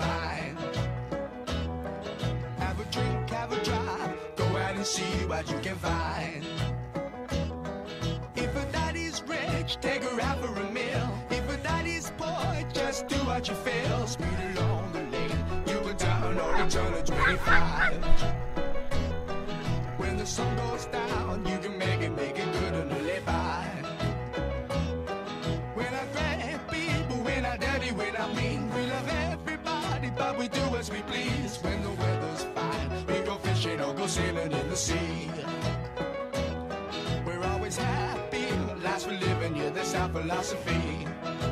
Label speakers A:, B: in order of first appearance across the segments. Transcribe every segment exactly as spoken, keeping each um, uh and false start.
A: mind. Have a drink, have a drive, go out and see what you can find. If a daddy's rich, take her out for a meal. If a daddy's poor, just do what you feel. Speed along the lane, you can turn or return to twenty-five. When the sun goes down, you can make it, make it good and live by. When I grab people, when I dirty, when I mean, we love everybody, but we do as we please. When the weather's fine, we go fishing or go sailing in the sea. We're always happy, lives we live in, yeah, that's our philosophy.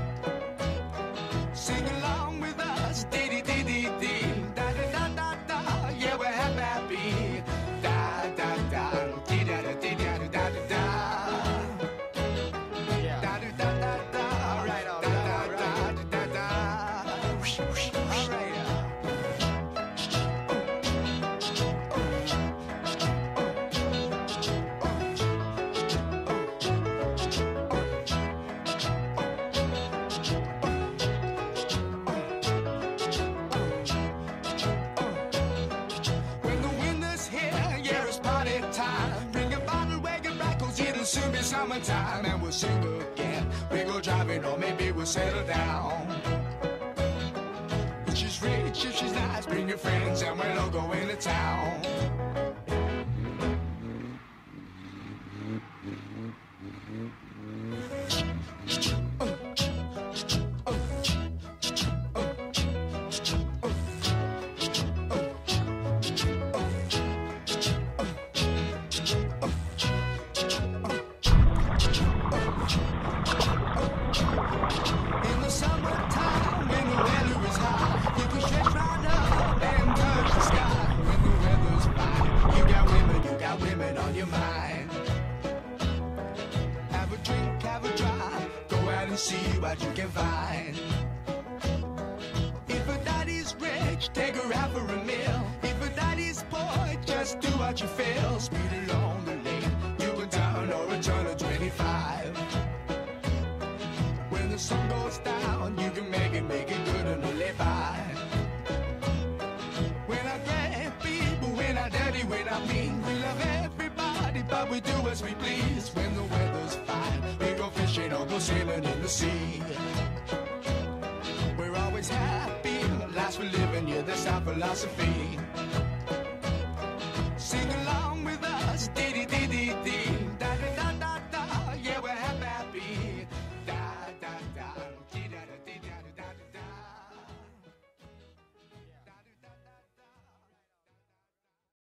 A: Sing along with us, dee dee dee dee dee, da da da da da, yeah, we're happy, happy. Da da da, dee da da dee da da da da da.
B: Yeah.
A: Da da da da da,
B: All right, all
A: da
B: right,
A: da
B: all right.
A: da da da. Whoosh, whoosh, whoosh.
B: All right.
A: When the winter's here, yeah, it's party time. Bring a bottle, wagon back, cause it'll soon be summertime. And we'll sing again, we go driving, or maybe we'll settle down. If she's rich, if she's nice, bring your friends and we'll all go into town. In the summertime, when the weather is hot, you can stretch right up and touch the sky. When the weather's fine, you got women, you got women on your mind. Have a drink, have a drive, go out and see what you can find. If a daddy's rich, take her out for a meal. If a daddy's poor, just do what you feel. Speed along the lane, you can turn or return to twenty-five. When the sun goes down, you can make it, make it good and live by. When I grab people, when I dirty, when I mean, we love everybody, but we do as we please. When the weather's fine, we go fishing or go sailing in the sea. We're always happy, lives we live in, yeah, that's our philosophy. Sing along with us,